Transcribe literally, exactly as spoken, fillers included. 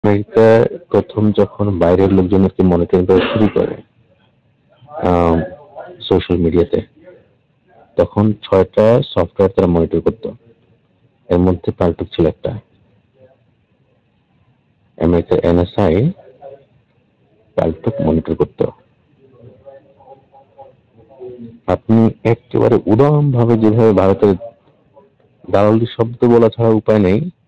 America প্রথম যখন বাইরের লোকজনকে মনিটরিং করা শুরু করে সোশ্যাল মিডিয়াতে, তখন ছয়টা সফটওয়্যার তারা মনিটর করতো। এর মধ্যে পাল্টুক ছিল একটা। আমেরিকার এনএসআই পাল্টুক মনিটর করতো। আপনি একেবারে উদাহরণ ভাবে যেভাবে ভারতের দালালি শব্দ বলা ছাড়া উপায় নেই,